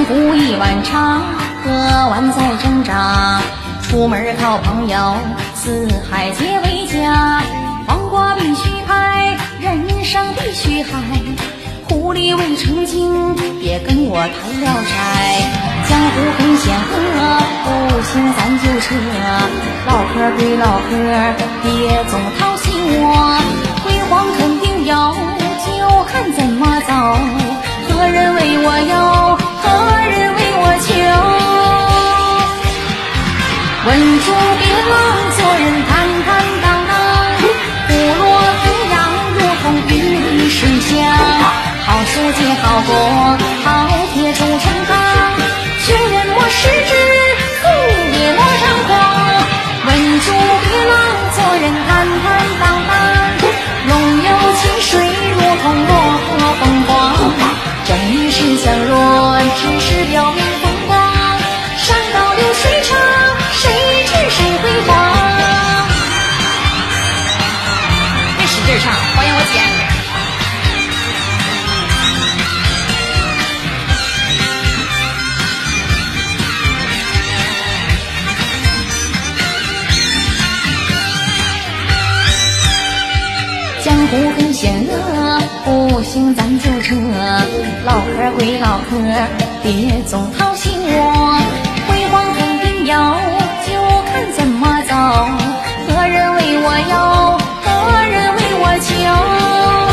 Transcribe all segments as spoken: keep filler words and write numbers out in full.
湖一碗茶，喝完再挣扎。出门靠朋友，四海皆为家。黄瓜必须拍，人生必须嗨。狐狸未成精，别跟我谈聊斋。江湖很险恶，不行咱就撤。唠嗑归唠嗑，别总掏心窝。辉煌肯定有，就看怎么走。何人为我忧，何人为我求？稳住别浪，做人坦坦荡荡，不落飞扬，如同鱼里水乡。好书记好过，好铁铸成钢，学人莫失志，富也莫张狂。稳住别浪，做人坦坦荡荡，龙游清水，如同落魄风光。正义是强弱，只是表面风光。山高流水长，谁知谁辉煌？别使劲唱，欢迎我姐。江湖很险恶，不行咱就撤。唠嗑归唠嗑，别总掏心窝。辉煌肯定有，就看怎么走。何人为我忧，何人为我求？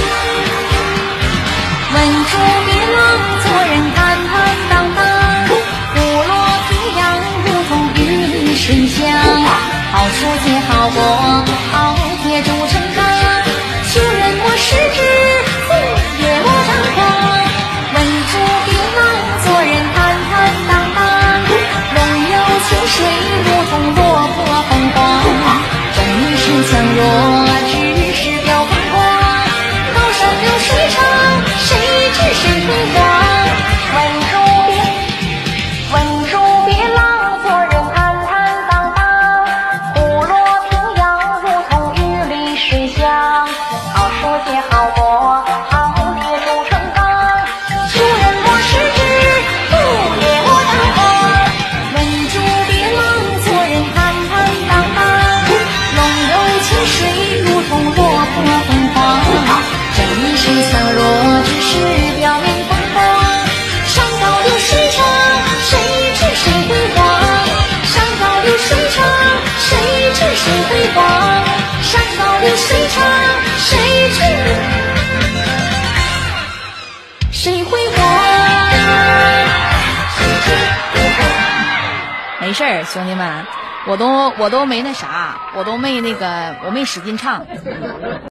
稳住别浪，做人坦坦荡荡，不落飞扬，如同鱼里水乡。好书记好过，好铁铸成钢。学人莫失志，富也莫张狂。稳住别浪，做人坦坦荡荡，龙游清水，如同落魄风光。正义是强弱，只是表风光。高山流水长，谁知谁辉煌？稳住别，稳住别浪，做人坦坦荡荡，不落平洋，如同鱼里水乡。好书记好过，好铁铸成钢，学人莫失志，富也莫张狂。稳住别浪，做人坦坦荡荡，龙游清水，如同落魄风光。正义是强弱，只是表面风光。山高流水长，谁知谁辉煌？山高流水长，谁知谁辉煌？山高流水长，谁知谁辉煌？没事儿，兄弟们，我都我都没那啥，我都没那个，我没使劲唱。